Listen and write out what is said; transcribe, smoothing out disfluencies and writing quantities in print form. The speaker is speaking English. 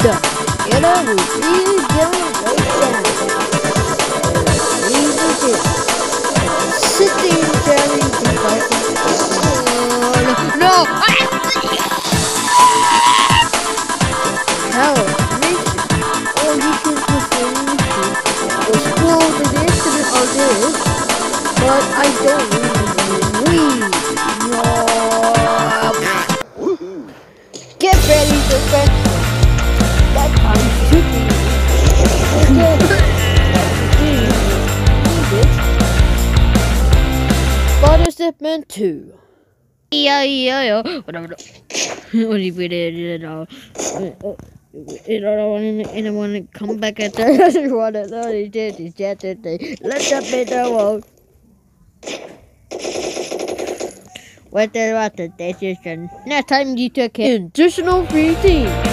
The killer was really going right down. Leave it. Sitting jelly devices. Oh no! Hell, mission. All you kids were saying was full of the incident of this, but I don't really no. Get ready to fence. That time should be. Father Stickman 2. Yeah. Whatever. What if we did it all? I don't want to come back at that. I just want to know he did. Let the bit out. What the decision? Next time you took it. Additional free team.